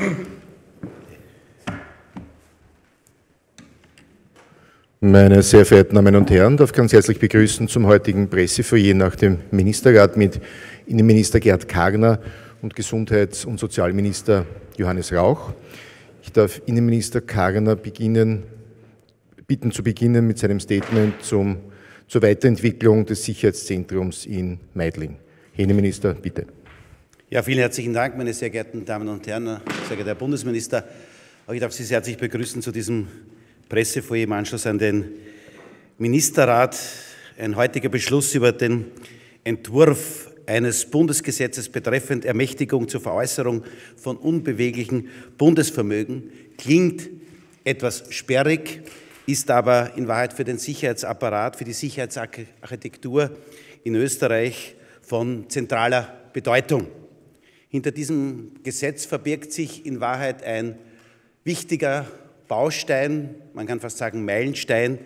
Meine sehr verehrten Damen und Herren, darf ganz herzlich begrüßen zum heutigen Pressefoyer nach dem Ministerrat mit Innenminister Gerd Karner und Gesundheits- und Sozialminister Johannes Rauch. Ich darf Innenminister Karner bitten zu beginnen mit seinem Statement zur Weiterentwicklung des Sicherheitszentrums in Meidling. Herr Innenminister, bitte. Ja, vielen herzlichen Dank, meine sehr geehrten Damen und Herren, sehr geehrter Herr Bundesminister. Auch ich darf Sie sehr herzlich begrüßen zu diesem Pressefoyer im Anschluss an den Ministerrat. Ein heutiger Beschluss über den Entwurf eines Bundesgesetzes betreffend Ermächtigung zur Veräußerung von unbeweglichen Bundesvermögen klingt etwas sperrig, ist aber in Wahrheit für den Sicherheitsapparat, für die Sicherheitsarchitektur in Österreich von zentraler Bedeutung. Hinter diesem Gesetz verbirgt sich in Wahrheit ein wichtiger Baustein, man kann fast sagen Meilenstein,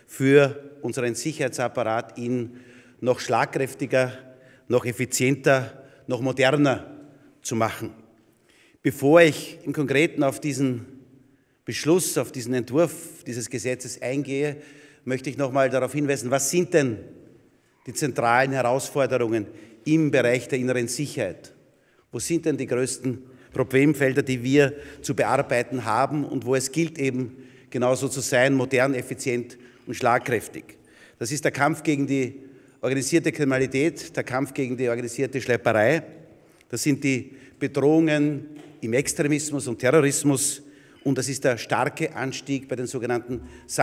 für unseren Sicherheitsapparat, ihn noch schlagkräftiger, noch effizienter, noch moderner zu machen. Bevor ich im Konkreten auf diesen Beschluss, auf diesen Entwurf dieses Gesetzes eingehe, möchte ich noch mal darauf hinweisen, was sind denn die zentralen Herausforderungen im Bereich der inneren Sicherheit? Wo sind denn die größten Problemfelder, die wir zu bearbeiten haben und wo es gilt, eben genauso zu sein, modern, effizient und schlagkräftig? Das ist der Kampf gegen die organisierte Kriminalität, der Kampf gegen die organisierte Schlepperei. Das sind die Bedrohungen im Extremismus und Terrorismus und das ist der starke Anstieg bei den sogenannten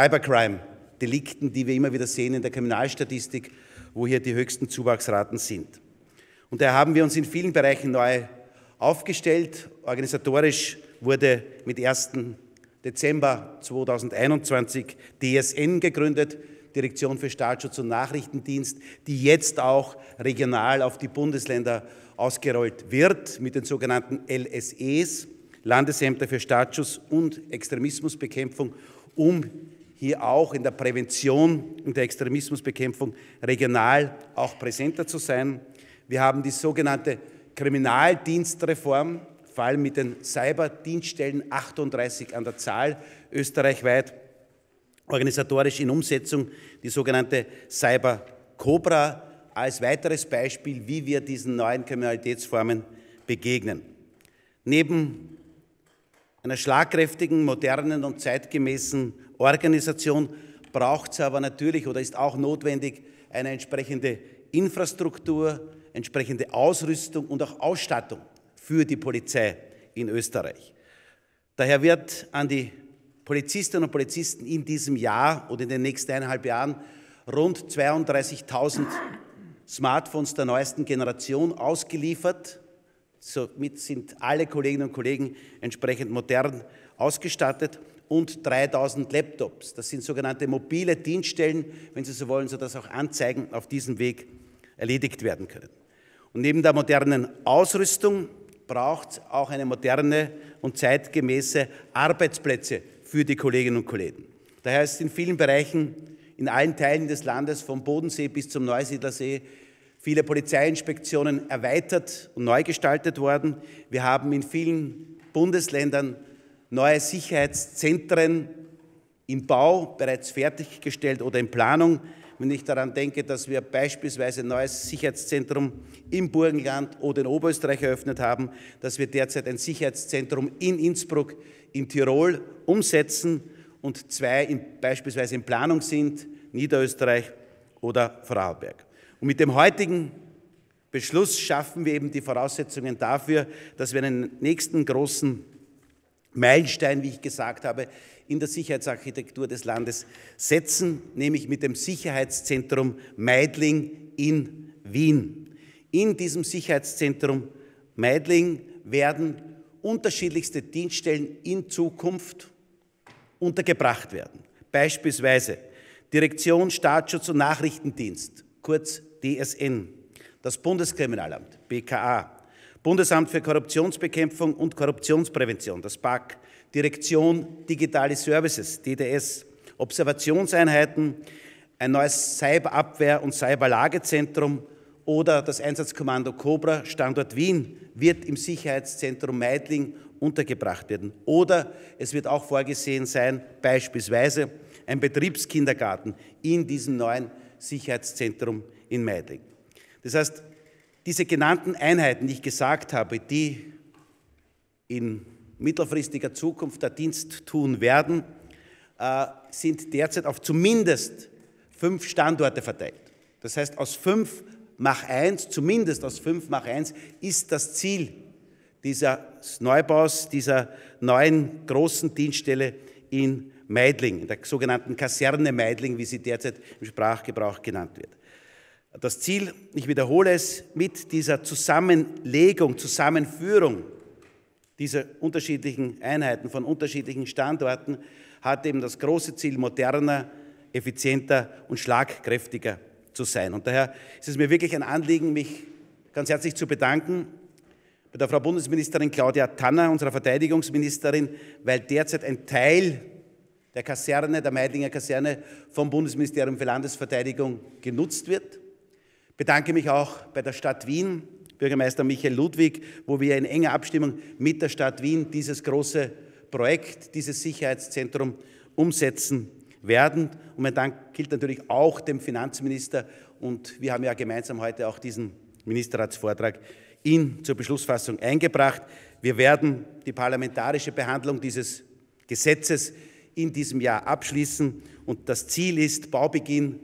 Cybercrime-Delikten, die wir immer wieder sehen in der Kriminalstatistik, wo hier die höchsten Zuwachsraten sind. Und daher haben wir uns in vielen Bereichen neu aufgestellt. Organisatorisch wurde mit 1. Dezember 2021 DSN gegründet, Direktion für Staatsschutz und Nachrichtendienst, die jetzt auch regional auf die Bundesländer ausgerollt wird mit den sogenannten LSEs, Landesämter für Staatsschutz und Extremismusbekämpfung, um hier auch in der Prävention und der Extremismusbekämpfung regional auch präsenter zu sein. Wir haben die sogenannte Kriminaldienstreform, vor allem mit den Cyberdienststellen, 38 an der Zahl österreichweit, organisatorisch in Umsetzung, die sogenannte Cyber-Cobra als weiteres Beispiel, wie wir diesen neuen Kriminalitätsformen begegnen. Neben einer schlagkräftigen, modernen und zeitgemäßen Organisation braucht es aber natürlich oder ist auch notwendig eine entsprechende Infrastruktur, entsprechende Ausrüstung und auch Ausstattung für die Polizei in Österreich. Daher wird an die Polizistinnen und Polizisten in diesem Jahr oder in den nächsten 1,5 Jahren rund 32.000 Smartphones der neuesten Generation ausgeliefert. Somit sind alle Kolleginnen und Kollegen entsprechend modern ausgestattet und 3.000 Laptops. Das sind sogenannte mobile Dienststellen, wenn Sie so wollen, sodass auch Anzeigen auf diesem Weg erledigt werden können. Und neben der modernen Ausrüstung braucht es auch eine moderne und zeitgemäße Arbeitsplätze für die Kolleginnen und Kollegen. Daher ist in vielen Bereichen, in allen Teilen des Landes, vom Bodensee bis zum Neusiedlersee, viele Polizeiinspektionen erweitert und neu gestaltet worden. Wir haben in vielen Bundesländern neue Sicherheitszentren im Bau bereits fertiggestellt oder in Planung. Wenn ich daran denke, dass wir beispielsweise ein neues Sicherheitszentrum im Burgenland oder in Oberösterreich eröffnet haben, dass wir derzeit ein Sicherheitszentrum in Innsbruck in Tirol umsetzen und 2 beispielsweise in Planung sind, Niederösterreich oder Vorarlberg. Und mit dem heutigen Beschluss schaffen wir eben die Voraussetzungen dafür, dass wir einen nächsten großen Meilenstein, wie ich gesagt habe, in der Sicherheitsarchitektur des Landes setzen, nämlich mit dem Sicherheitszentrum Meidling in Wien. In diesem Sicherheitszentrum Meidling werden unterschiedlichste Dienststellen in Zukunft untergebracht werden. Beispielsweise Direktion Staatsschutz und Nachrichtendienst, kurz DSN, das Bundeskriminalamt, BKA, Bundesamt für Korruptionsbekämpfung und Korruptionsprävention, das BAK, Direktion Digitale Services, DDS, Observationseinheiten, ein neues Cyberabwehr- und Cyberlagezentrum oder das Einsatzkommando Cobra, Standort Wien, wird im Sicherheitszentrum Meidling untergebracht werden. Oder es wird auch vorgesehen sein, beispielsweise ein Betriebskindergarten in diesem neuen Sicherheitszentrum in Meidling. Das heißt, diese genannten Einheiten, die ich gesagt habe, die in mittelfristiger Zukunft der Dienst tun werden, sind derzeit auf zumindest 5 Standorte verteilt. Das heißt, aus 5 mach 1, zumindest aus 5 mach 1, ist das Ziel dieses Neubaus, dieser neuen großen Dienststelle in Meidling, in der sogenannten Kaserne Meidling, wie sie derzeit im Sprachgebrauch genannt wird. Das Ziel, ich wiederhole es, mit dieser Zusammenlegung, Zusammenführung dieser unterschiedlichen Einheiten von unterschiedlichen Standorten hat eben das große Ziel, moderner, effizienter und schlagkräftiger zu sein. Und daher ist es mir wirklich ein Anliegen, mich ganz herzlich zu bedanken bei der Frau Bundesministerin Claudia Tanner, unserer Verteidigungsministerin, weil derzeit ein Teil der Kaserne, der Meidlinger Kaserne, vom Bundesministerium für Landesverteidigung genutzt wird. Ich bedanke mich auch bei der Stadt Wien, Bürgermeister Michael Ludwig, wo wir in enger Abstimmung mit der Stadt Wien dieses große Projekt, dieses Sicherheitszentrum umsetzen werden. Und mein Dank gilt natürlich auch dem Finanzminister. Und wir haben ja gemeinsam heute auch diesen Ministerratsvortrag zur Beschlussfassung eingebracht. Wir werden die parlamentarische Behandlung dieses Gesetzes in diesem Jahr abschließen. Und das Ziel ist Baubeginn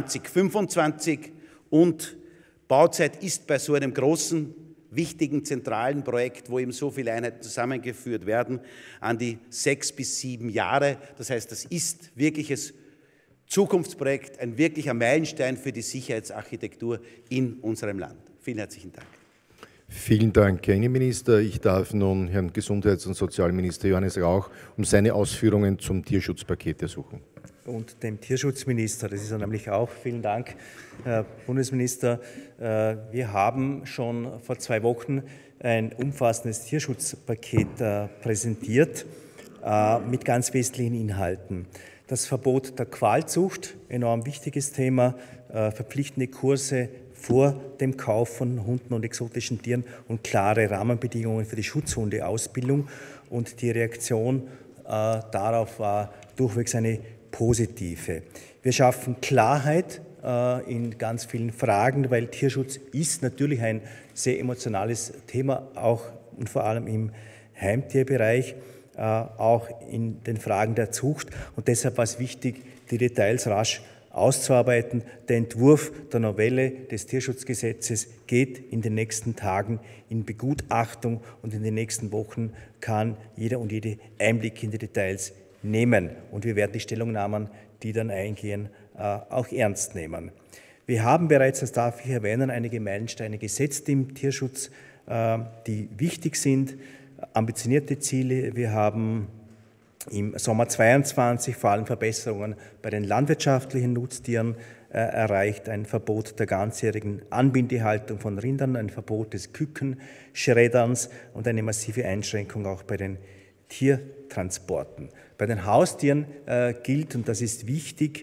2025 und Bauzeit ist bei so einem großen, wichtigen, zentralen Projekt, wo eben so viele Einheiten zusammengeführt werden, an die 6 bis 7 Jahre. Das heißt, das ist wirkliches Zukunftsprojekt, ein wirklicher Meilenstein für die Sicherheitsarchitektur in unserem Land. Vielen herzlichen Dank. Vielen Dank, Herr Innenminister. Ich darf nun Herrn Gesundheits- und Sozialminister Johannes Rauch um seine Ausführungen zum Tierschutzpaket ersuchen. Und dem Tierschutzminister, das ist er nämlich auch. Vielen Dank, Herr Bundesminister. Wir haben schon vor 2 Wochen ein umfassendes Tierschutzpaket präsentiert mit ganz wesentlichen Inhalten. Das Verbot der Qualzucht, enorm wichtiges Thema, verpflichtende Kurse vor dem Kauf von Hunden und exotischen Tieren und klare Rahmenbedingungen für die Schutzhundeausbildung. Und die Reaktion darauf war durchwegs eine positive. Wir schaffen Klarheit in ganz vielen Fragen, weil Tierschutz ist natürlich ein sehr emotionales Thema, auch und vor allem im Heimtierbereich, auch in den Fragen der Zucht. Und deshalb war es wichtig, die Details rasch auszuarbeiten. Der Entwurf der Novelle des Tierschutzgesetzes geht in den nächsten Tagen in Begutachtung und in den nächsten Wochen kann jeder und jede Einblick in die Details nehmen. Und wir werden die Stellungnahmen, die dann eingehen, auch ernst nehmen. Wir haben bereits, das darf ich erwähnen, einige Meilensteine gesetzt im Tierschutz, die wichtig sind, ambitionierte Ziele. Wir haben im Sommer 2022 vor allem Verbesserungen bei den landwirtschaftlichen Nutztieren erreicht, ein Verbot der ganzjährigen Anbindehaltung von Rindern, ein Verbot des Kükenschredderns und eine massive Einschränkung auch bei den Tiertransporten. Bei den Haustieren gilt, und das ist wichtig,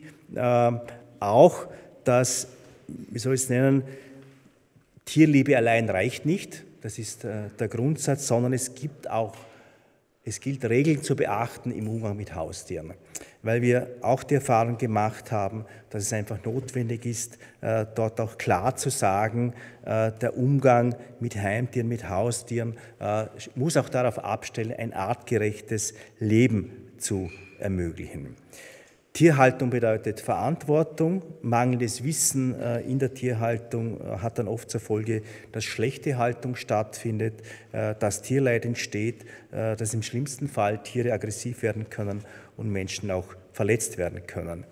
auch, dass, wie soll ich es nennen, Tierliebe allein reicht nicht, das ist der Grundsatz, sondern es gilt Regeln zu beachten im Umgang mit Haustieren, weil wir auch die Erfahrung gemacht haben, dass es einfach notwendig ist, dort auch klar zu sagen, der Umgang mit Heimtieren, mit Haustieren muss auch darauf abstellen, ein artgerechtes Leben zu ermöglichen. Tierhaltung bedeutet Verantwortung. Mangelndes Wissen in der Tierhaltung hat dann oft zur Folge, dass schlechte Haltung stattfindet, dass Tierleid entsteht, dass im schlimmsten Fall Tiere aggressiv werden können und Menschen auch verletzt werden können.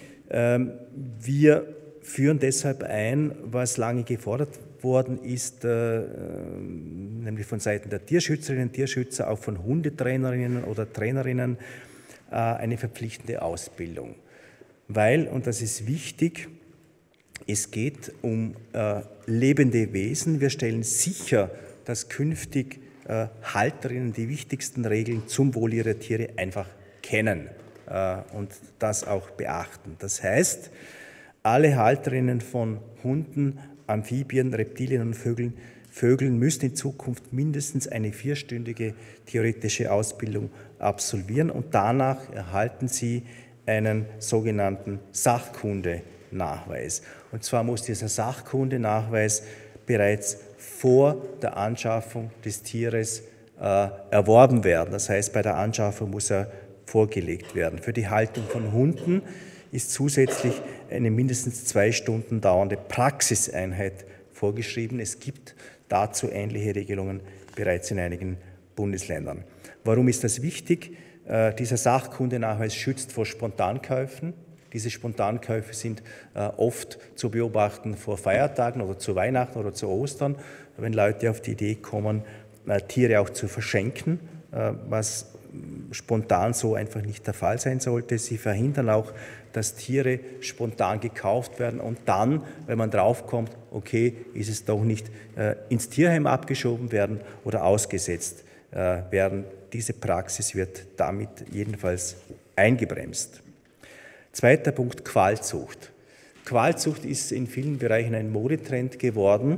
Wir führen deshalb ein, was lange gefordert worden ist, nämlich von Seiten der Tierschützerinnen und Tierschützer, auch von Hundetrainerinnen oder Trainerinnen, eine verpflichtende Ausbildung. Weil, und das ist wichtig, es geht um lebende Wesen. Wir stellen sicher, dass künftig Halterinnen die wichtigsten Regeln zum Wohl ihrer Tiere einfach kennen und das auch beachten. Das heißt, alle Halterinnen von Hunden, Amphibien, Reptilien und Vögeln Vögeln müssen in Zukunft mindestens eine 4-stündige theoretische Ausbildung absolvieren und danach erhalten sie einen sogenannten Sachkundenachweis. Und zwar muss dieser Sachkundenachweis bereits vor der Anschaffung des Tieres erworben werden. Das heißt, bei der Anschaffung muss er vorgelegt werden. Für die Haltung von Hunden ist zusätzlich eine mindestens 2 Stunden dauernde Praxiseinheit vorgeschrieben. Es gibt dazu ähnliche Regelungen bereits in einigen Bundesländern. Warum ist das wichtig? Dieser Sachkundenachweis schützt vor Spontankäufen. Diese Spontankäufe sind oft zu beobachten vor Feiertagen oder zu Weihnachten oder zu Ostern, wenn Leute auf die Idee kommen, Tiere auch zu verschenken, was spontan so einfach nicht der Fall sein sollte. Sie verhindern auch, dass Tiere spontan gekauft werden und dann, wenn man draufkommt, okay, ist es doch nicht, ins Tierheim abgeschoben werden oder ausgesetzt werden. Diese Praxis wird damit jedenfalls eingebremst. Zweiter Punkt, Qualzucht. Qualzucht ist in vielen Bereichen ein Modetrend geworden.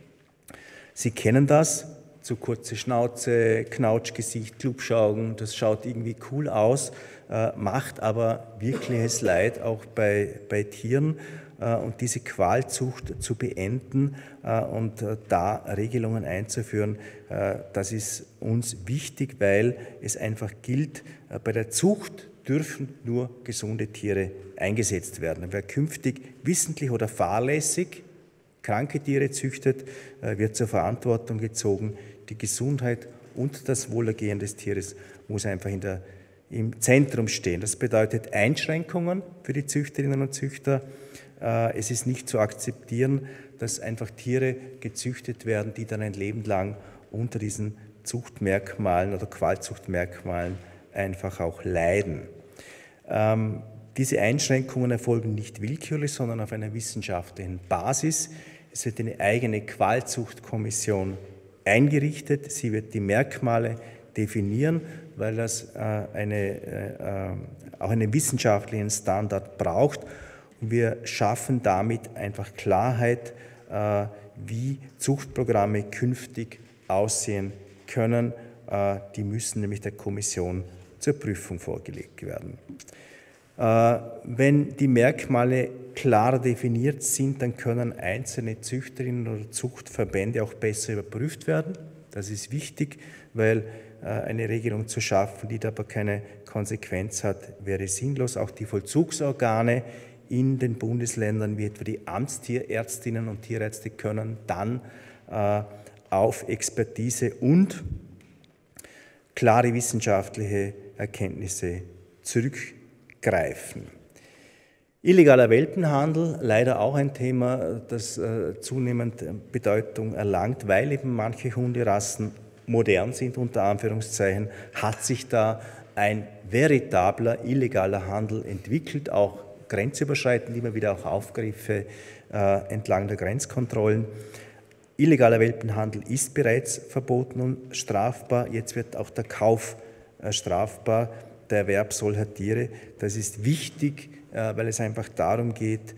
Sie kennen das, zu kurze Schnauze, Knautschgesicht, Klubschaugen, das schaut irgendwie cool aus, macht aber wirkliches Leid auch bei Tieren. Und diese Qualzucht zu beenden und da Regelungen einzuführen, das ist uns wichtig, weil es einfach gilt, bei der Zucht dürfen nur gesunde Tiere eingesetzt werden. Wer künftig wissentlich oder fahrlässig kranke Tiere züchtet, wird zur Verantwortung gezogen. Die Gesundheit und das Wohlergehen des Tieres muss einfach im Zentrum stehen. Das bedeutet Einschränkungen für die Züchterinnen und Züchter. Es ist nicht zu akzeptieren, dass einfach Tiere gezüchtet werden, die dann ein Leben lang unter diesen Zuchtmerkmalen oder Qualzuchtmerkmalen einfach auch leiden. Diese Einschränkungen erfolgen nicht willkürlich, sondern auf einer wissenschaftlichen Basis. Es wird eine eigene Qualzuchtkommission eingerichtet. Sie wird die Merkmale definieren, weil das auch einen wissenschaftlichen Standard braucht. Und wir schaffen damit einfach Klarheit, wie Zuchtprogramme künftig aussehen können. Die müssen nämlich der Kommission zur Prüfung vorgelegt werden. Wenn die Merkmale klar definiert sind, dann können einzelne Züchterinnen oder Zuchtverbände auch besser überprüft werden. Das ist wichtig, weil eine Regelung zu schaffen, die aber keine Konsequenz hat, wäre sinnlos. Auch die Vollzugsorgane in den Bundesländern, wie etwa die Amtstierärztinnen und Tierärzte, können dann auf Expertise und klare wissenschaftliche Erkenntnisse zurückgreifen. Illegaler Welpenhandel, leider auch ein Thema, das zunehmend Bedeutung erlangt, weil eben manche Hunderassen modern sind, unter Anführungszeichen, hat sich da ein veritabler illegaler Handel entwickelt, auch grenzüberschreitend, immer wieder auch Aufgriffe entlang der Grenzkontrollen. Illegaler Welpenhandel ist bereits verboten und strafbar. Jetzt wird auch der Kauf strafbar, der Erwerb solcher Tiere. Das ist wichtig, weil es einfach darum geht,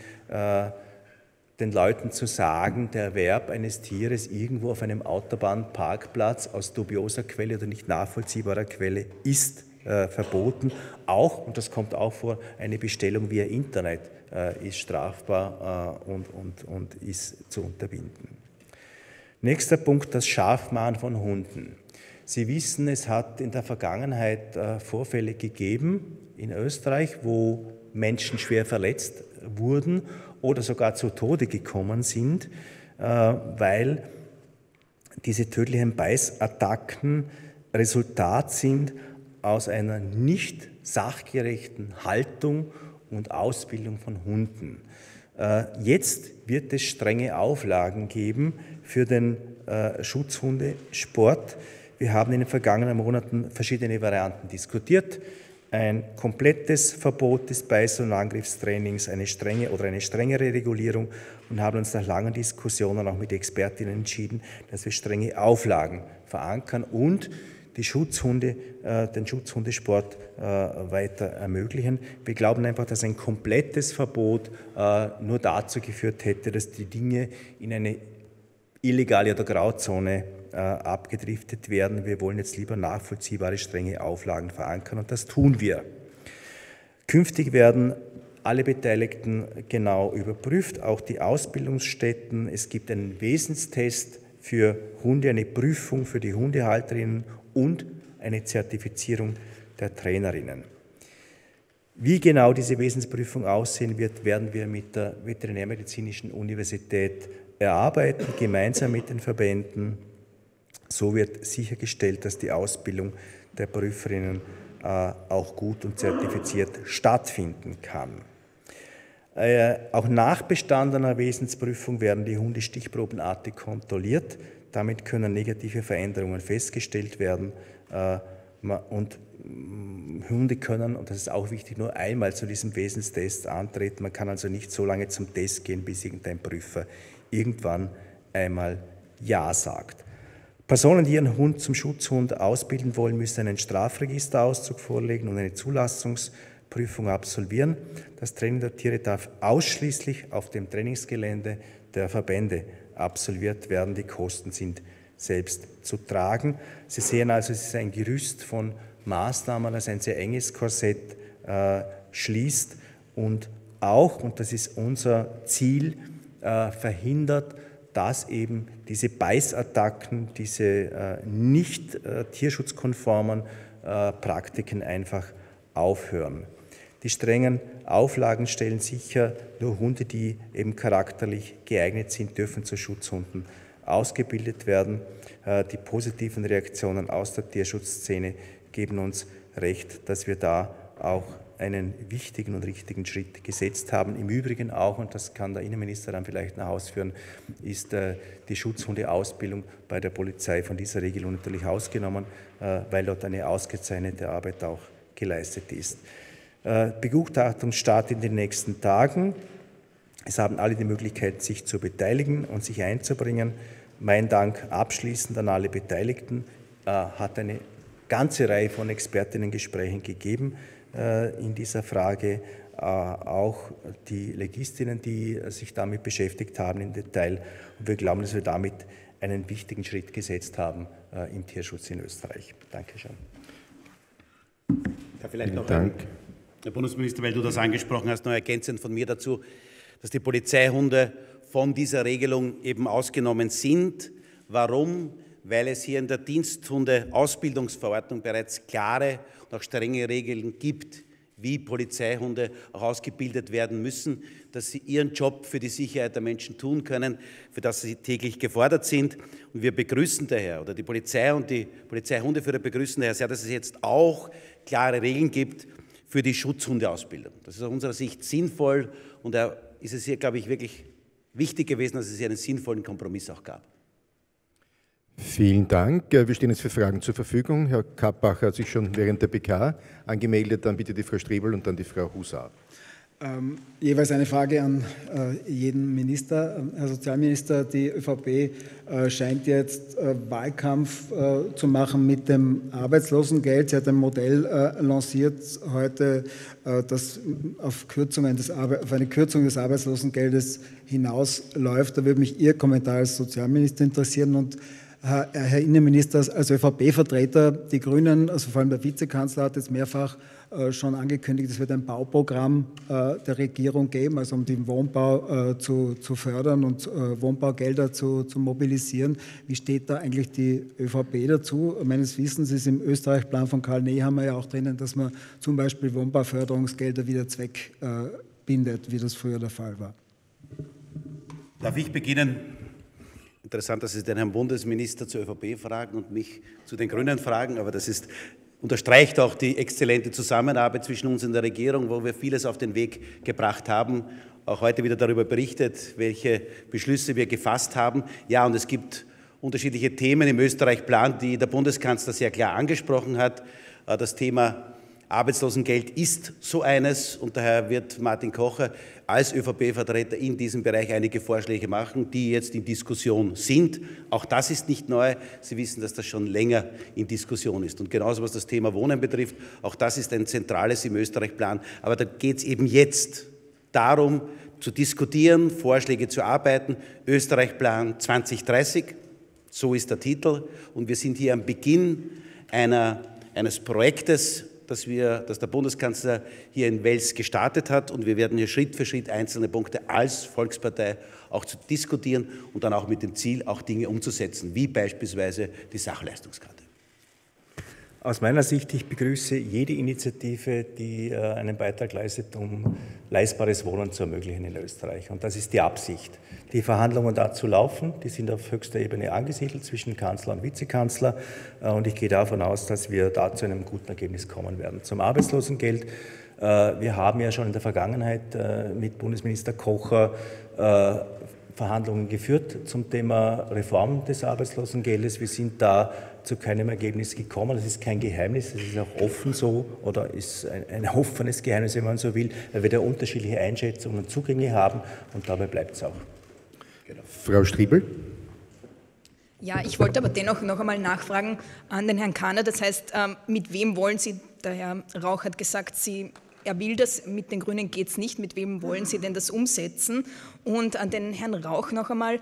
den Leuten zu sagen, der Erwerb eines Tieres irgendwo auf einem Autobahnparkplatz aus dubioser Quelle oder nicht nachvollziehbarer Quelle ist verboten. Auch, und das kommt auch vor, eine Bestellung via Internet ist strafbar und ist zu unterbinden. Nächster Punkt, das Scharfmachen von Hunden. Sie wissen, es hat in der Vergangenheit Vorfälle gegeben in Österreich, wo Menschen schwer verletzt wurden oder sogar zu Tode gekommen sind, weil diese tödlichen Beißattacken Resultat sind aus einer nicht sachgerechten Haltung und Ausbildung von Hunden. Jetzt wird es strenge Auflagen geben für den Schutzhundesport. Wir haben in den vergangenen Monaten verschiedene Varianten diskutiert. Ein komplettes Verbot des Beiß- und Angriffstrainings, eine strengere Regulierung und haben uns nach langen Diskussionen auch mit Expertinnen entschieden, dass wir strenge Auflagen verankern und die Schutzhunde, den Schutzhundesport weiter ermöglichen. Wir glauben einfach, dass ein komplettes Verbot nur dazu geführt hätte, dass die Dinge in eine illegale oder Grauzone abgedriftet werden. Wir wollen jetzt lieber nachvollziehbare, strenge Auflagen verankern und das tun wir. Künftig werden alle Beteiligten genau überprüft, auch die Ausbildungsstätten. Es gibt einen Wesenstest für Hunde, eine Prüfung für die Hundehalterinnen und eine Zertifizierung der Trainerinnen. Wie genau diese Wesensprüfung aussehen wird, werden wir mit der Veterinärmedizinischen Universität erarbeiten, gemeinsam mit den Verbänden. So wird sichergestellt, dass die Ausbildung der Prüferinnen auch gut und zertifiziert stattfinden kann. Auch nach bestandener Wesensprüfung werden die Hunde stichprobenartig kontrolliert. Damit können negative Veränderungen festgestellt werden und Hunde können, und das ist auch wichtig, nur einmal zu diesem Wesenstest antreten. Man kann also nicht so lange zum Test gehen, bis irgendein Prüfer irgendwann einmal Ja sagt. Personen, die ihren Hund zum Schutzhund ausbilden wollen, müssen einen Strafregisterauszug vorlegen und eine Zulassungsprüfung absolvieren. Das Training der Tiere darf ausschließlich auf dem Trainingsgelände der Verbände absolviert werden. Die Kosten sind selbst zu tragen. Sie sehen also, es ist ein Gerüst von Maßnahmen, das ein sehr enges Korsett schließt und auch, und das ist unser Ziel, verhindert, dass eben diese Beißattacken, diese nicht tierschutzkonformen Praktiken einfach aufhören. Die strengen Auflagen stellen sicher, nur Hunde, die eben charakterlich geeignet sind, dürfen zu Schutzhunden ausgebildet werden. Die positiven Reaktionen aus der Tierschutzszene geben uns recht, dass wir da auch einen wichtigen und richtigen Schritt gesetzt haben. Im Übrigen auch, und das kann der Innenminister dann vielleicht noch ausführen, ist die Schutzhundeausbildung bei der Polizei von dieser Regelung natürlich ausgenommen, weil dort eine ausgezeichnete Arbeit auch geleistet ist. Begutachtungsstart in den nächsten Tagen. Es haben alle die Möglichkeit, sich zu beteiligen und sich einzubringen. Mein Dank abschließend an alle Beteiligten. Hat eine ganze Reihe von Expertinnengesprächen gegeben in dieser Frage. Auch die Legistinnen, die sich damit beschäftigt haben im Detail. Und wir glauben, dass wir damit einen wichtigen Schritt gesetzt haben im Tierschutz in Österreich. Dankeschön. Ja, vielleicht noch Herr Bundesminister, weil du das angesprochen hast, noch ergänzend von mir dazu, dass die Polizeihunde von dieser Regelung eben ausgenommen sind. Warum? Weil es hier in der Diensthunde-Ausbildungsverordnung bereits klare und auch strenge Regeln gibt, wie Polizeihunde auch ausgebildet werden müssen, dass sie ihren Job für die Sicherheit der Menschen tun können, für das sie täglich gefordert sind. Und wir begrüßen daher, oder die Polizei und die Polizeihundeführer begrüßen daher sehr, dass es jetzt auch klare Regeln gibt für die Schutzhundeausbildung. Das ist aus unserer Sicht sinnvoll und da ist es hier, glaube ich, wirklich wichtig gewesen, dass es hier einen sinnvollen Kompromiss auch gab. Vielen Dank. Wir stehen jetzt für Fragen zur Verfügung. Herr Kappacher hat sich schon während der PK angemeldet, dann bitte die Frau Strebel und dann die Frau Husar. Jeweils eine Frage an jeden Minister. Herr Sozialminister, die ÖVP scheint jetzt Wahlkampf zu machen mit dem Arbeitslosengeld. Sie hat ein Modell lanciert heute, das auf eine Kürzung des Arbeitslosengeldes hinausläuft. Da würde mich Ihr Kommentar als Sozialminister interessieren. Und Herr Innenminister, als ÖVP-Vertreter, die Grünen, also vor allem der Vizekanzler, hat jetzt mehrfach schon angekündigt, es wird ein Bauprogramm der Regierung geben, also um den Wohnbau zu fördern und Wohnbaugelder zu mobilisieren. Wie steht da eigentlich die ÖVP dazu? Meines Wissens ist im Österreich-Plan von Karl Nehammer ja auch drinnen, dass man zum Beispiel Wohnbauförderungsgelder wieder zweckbindet, wie das früher der Fall war. Darf ich beginnen? Interessant, dass Sie den Herrn Bundesminister zur ÖVP fragen und mich zu den Grünen fragen, aber das unterstreicht auch die exzellente Zusammenarbeit zwischen uns in der Regierung, wo wir vieles auf den Weg gebracht haben, auch heute wieder darüber berichtet, welche Beschlüsse wir gefasst haben. Ja, und es gibt unterschiedliche Themen im Österreich-Plan, die der Bundeskanzler sehr klar angesprochen hat. Das Thema Arbeitslosengeld ist so eines und daher wird Martin Kocher als ÖVP-Vertreter in diesem Bereich einige Vorschläge machen, die jetzt in Diskussion sind. Auch das ist nicht neu. Sie wissen, dass das schon länger in Diskussion ist. Und genauso was das Thema Wohnen betrifft, auch das ist ein zentrales im Österreich-Plan. Aber da geht es eben jetzt darum, zu diskutieren, Vorschläge zu arbeiten. Österreich-Plan 2030, so ist der Titel. Und wir sind hier am Beginn eines Projektes, das der Bundeskanzler hier in Wels gestartet hat. Und wir werden hier Schritt für Schritt einzelne Punkte als Volkspartei auch zu diskutieren und dann auch mit dem Ziel, auch Dinge umzusetzen, wie beispielsweise die Sachleistungskarte. Aus meiner Sicht, ich begrüße jede Initiative, die einen Beitrag leistet, um leistbares Wohnen zu ermöglichen in Österreich. Und das ist die Absicht. Die Verhandlungen dazu laufen, die sind auf höchster Ebene angesiedelt zwischen Kanzler und Vizekanzler. Und ich gehe davon aus, dass wir da zu einem guten Ergebnis kommen werden. Zum Arbeitslosengeld. Wir haben ja schon in der Vergangenheit mit Bundesminister Kocher Verhandlungen geführt zum Thema Reform des Arbeitslosengeldes. Wir sind da zu keinem Ergebnis gekommen. Das ist kein Geheimnis, das ist auch offen so oder ist ein offenes Geheimnis, wenn man so will, weil wir da unterschiedliche Einschätzungen und Zugänge haben und dabei bleibt es auch. Genau. Frau Striebel. Ja, ich wollte aber dennoch noch einmal nachfragen an den Herrn Kahner. Das heißt, mit wem wollen Sie, der Herr Rauch hat gesagt, er will das, mit den Grünen geht es nicht, mit wem wollen Sie denn das umsetzen? Und an den Herrn Rauch noch einmal,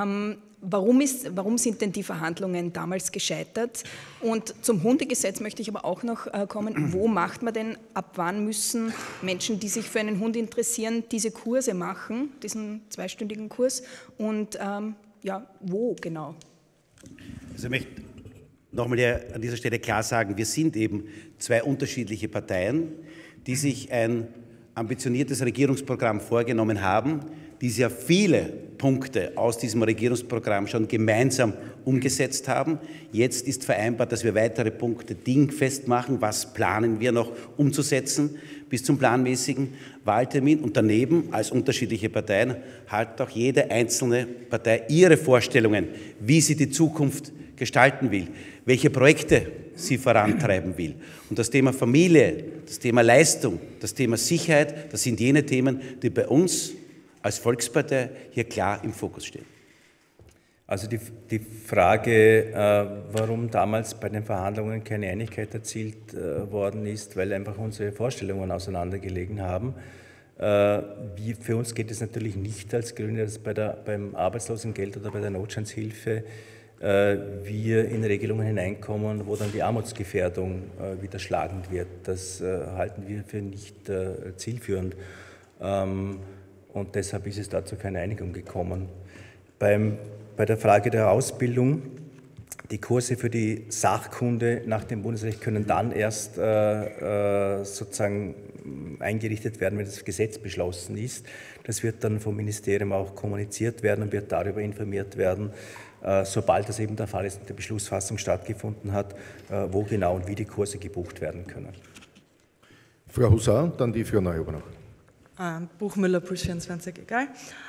warum sind denn die Verhandlungen damals gescheitert? Und zum Hundegesetz möchte ich aber auch noch kommen. Wo macht man denn, ab wann müssen Menschen, die sich für einen Hund interessieren, diese Kurse machen, diesen 2-stündigen Kurs? Und ja, wo genau? Also ich möchte nochmal hier an dieser Stelle klar sagen, wir sind eben zwei unterschiedliche Parteien, die sich ein ambitioniertes Regierungsprogramm vorgenommen haben, die sehr viele Punkte aus diesem Regierungsprogramm schon gemeinsam umgesetzt haben. Jetzt ist vereinbart, dass wir weitere Punkte dingfest machen. Was planen wir noch umzusetzen bis zum planmäßigen Wahltermin? Und daneben, als unterschiedliche Parteien, hat auch jede einzelne Partei ihre Vorstellungen, wie sie die Zukunft gestalten will, welche Projekte sie vorantreiben will. Und das Thema Familie, das Thema Leistung, das Thema Sicherheit, das sind jene Themen, die bei uns als Volkspartei hier klar im Fokus stehen. Also die Frage, warum damals bei den Verhandlungen keine Einigkeit erzielt worden ist, weil einfach unsere Vorstellungen auseinandergelegen haben. Für uns geht es natürlich nicht als Grüne, dass beim Arbeitslosengeld oder bei der Notstandshilfe wir in Regelungen hineinkommen, wo dann die Armutsgefährdung wieder schlagend wird. Das halten wir für nicht zielführend. Und deshalb ist es dazu keine Einigung gekommen. Bei der Frage der Ausbildung, die Kurse für die Sachkunde nach dem Bundesrecht können dann erst sozusagen eingerichtet werden, wenn das Gesetz beschlossen ist. Das wird dann vom Ministerium auch kommuniziert werden und wird darüber informiert werden, sobald das eben der Fall ist und die Beschlussfassung stattgefunden hat, wo genau und wie die Kurse gebucht werden können. Frau Husar, dann die Frau Neuhuber noch. Buchmüller, Puls 24, egal.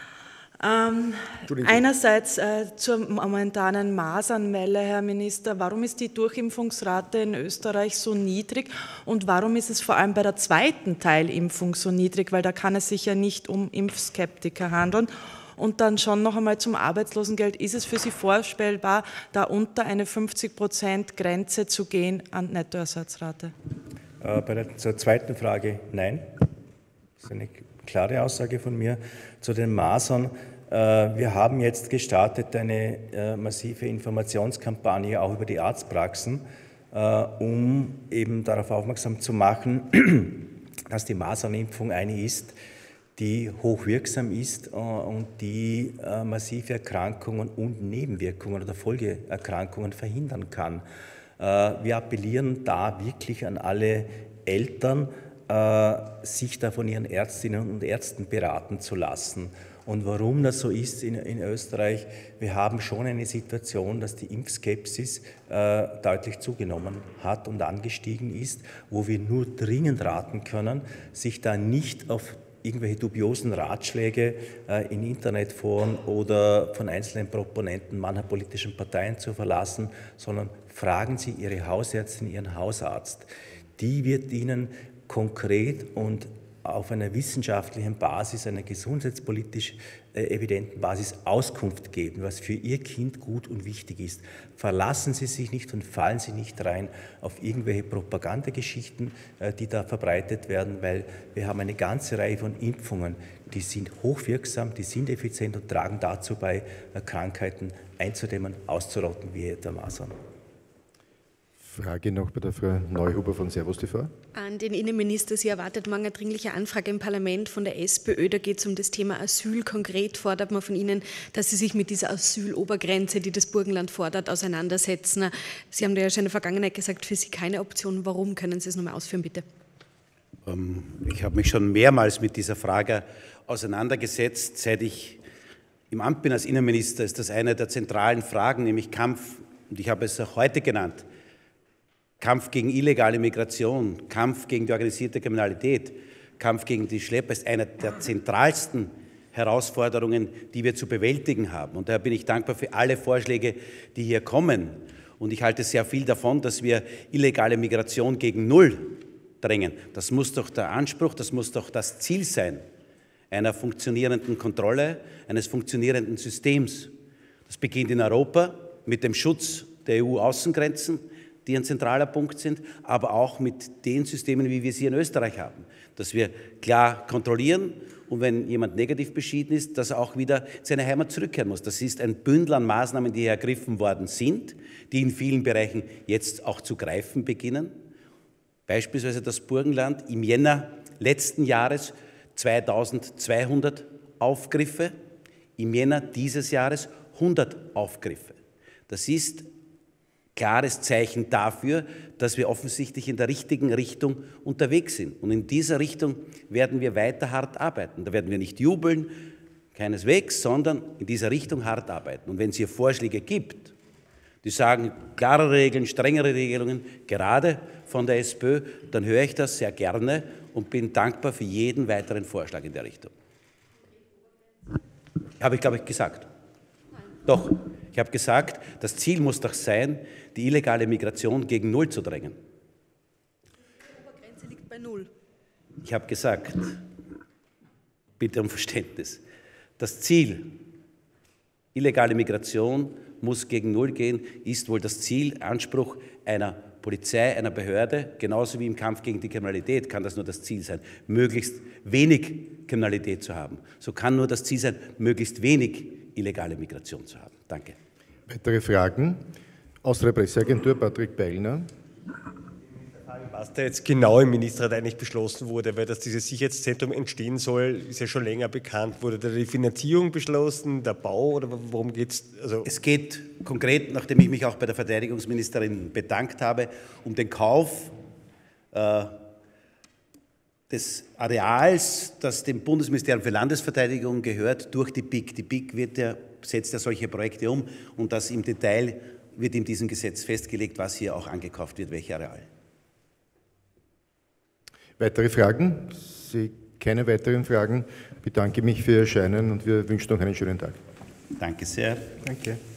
Einerseits zur momentanen Masernwelle, Herr Minister. Warum ist die Durchimpfungsrate in Österreich so niedrig und warum ist es vor allem bei der zweiten Teilimpfung so niedrig? Weil da kann es sich ja nicht um Impfskeptiker handeln. Und dann schon noch einmal zum Arbeitslosengeld. Ist es für Sie vorstellbar, da unter eine 50%-Grenze zu gehen an Nettoersatzrate? Zur zweiten Frage nein. Das ist eine klare Aussage von mir. Zu den Masern. Wir haben jetzt gestartet eine massive Informationskampagne auch über die Arztpraxen, um eben darauf aufmerksam zu machen, dass die Masernimpfung eine ist, die hochwirksam ist und die massive Erkrankungen und Nebenwirkungen oder Folgeerkrankungen verhindern kann. Wir appellieren da wirklich an alle Eltern, sich da von ihren Ärztinnen und Ärzten beraten zu lassen. Und warum das so ist in Österreich, wir haben schon eine Situation, dass die Impfskepsis deutlich zugenommen hat und angestiegen ist, wo wir nur dringend raten können, sich da nicht auf irgendwelche dubiosen Ratschläge in Internetforen oder von einzelnen Proponenten mancher politischen Parteien zu verlassen, sondern fragen Sie Ihre Hausärztin, Ihren Hausarzt. Die wird Ihnen konkret und auf einer wissenschaftlichen Basis, einer gesundheitspolitisch evidenten Basis Auskunft geben, was für Ihr Kind gut und wichtig ist. Verlassen Sie sich nicht und fallen Sie nicht rein auf irgendwelche Propagandageschichten, die da verbreitet werden, weil wir haben eine ganze Reihe von Impfungen, die sind hochwirksam, die sind effizient und tragen dazu bei, Krankheiten einzudämmen, auszurotten, wie etwa Masern. Frage noch bei der Frau Neuhuber von Servus TV. An den Innenminister. Sie erwartet morgen eine dringliche Anfrage im Parlament von der SPÖ. Da geht es um das Thema Asyl. Konkret fordert man von Ihnen, dass Sie sich mit dieser Asylobergrenze, die das Burgenland fordert, auseinandersetzen. Sie haben da ja schon in der Vergangenheit gesagt, für Sie keine Option. Warum? Können Sie es nochmal ausführen, bitte? Ich habe mich schon mehrmals mit dieser Frage auseinandergesetzt. Seit ich im Amt bin als Innenminister, ist das eine der zentralen Fragen, nämlich Kampf, und ich habe es auch heute genannt, Kampf gegen illegale Migration, Kampf gegen die organisierte Kriminalität, Kampf gegen die Schlepper ist eine der zentralsten Herausforderungen, die wir zu bewältigen haben. Und daher bin ich dankbar für alle Vorschläge, die hier kommen. Und ich halte sehr viel davon, dass wir illegale Migration gegen Null drängen. Das muss doch der Anspruch, das muss doch das Ziel sein einer funktionierenden Kontrolle, eines funktionierenden Systems. Das beginnt in Europa mit dem Schutz der EU-Außengrenzen, die ein zentraler Punkt sind, aber auch mit den Systemen, wie wir sie in Österreich haben, dass wir klar kontrollieren und wenn jemand negativ beschieden ist, dass er auch wieder in seine Heimat zurückkehren muss. Das ist ein Bündel an Maßnahmen, die ergriffen worden sind, die in vielen Bereichen jetzt auch zu greifen beginnen. Beispielsweise das Burgenland im Jänner letzten Jahres 2200 Aufgriffe, im Jänner dieses Jahres 100 Aufgriffe. Das ist klares Zeichen dafür, dass wir offensichtlich in der richtigen Richtung unterwegs sind. Und in dieser Richtung werden wir weiter hart arbeiten. Da werden wir nicht jubeln, keineswegs, sondern in dieser Richtung hart arbeiten. Und wenn es hier Vorschläge gibt, die sagen, klare Regeln, strengere Regelungen, gerade von der SPÖ, dann höre ich das sehr gerne und bin dankbar für jeden weiteren Vorschlag in der Richtung. Habe ich, glaube ich, gesagt. Doch, ich habe gesagt, das Ziel muss doch sein, die illegale Migration gegen Null zu drängen. Die Obergrenze liegt bei Null. Ich habe gesagt, bitte um Verständnis, das Ziel, illegale Migration muss gegen Null gehen, ist wohl das Ziel, Anspruch einer Polizei, einer Behörde, genauso wie im Kampf gegen die Kriminalität kann das nur das Ziel sein, möglichst wenig Kriminalität zu haben. So kann nur das Ziel sein, möglichst wenig illegale Migration zu haben. Danke. Weitere Fragen? Aus der Presseagentur Patrick Beilner. Was da jetzt genau im Ministerrat eigentlich beschlossen wurde, weil dass dieses Sicherheitszentrum entstehen soll, ist ja schon länger bekannt. Wurde da die Finanzierung beschlossen, der Bau oder worum geht es? Also es geht konkret, nachdem ich mich auch bei der Verteidigungsministerin bedankt habe, um den Kauf des Areals, das dem Bundesministerium für Landesverteidigung gehört, durch die BIC. Die BIC setzt ja solche Projekte um und das im Detail wird in diesem Gesetz festgelegt, was hier auch angekauft wird, welche Areal. Weitere Fragen? Sie keine weiteren Fragen. Ich bedanke mich für Ihr Erscheinen und wir wünschen noch einen schönen Tag. Danke sehr. Danke.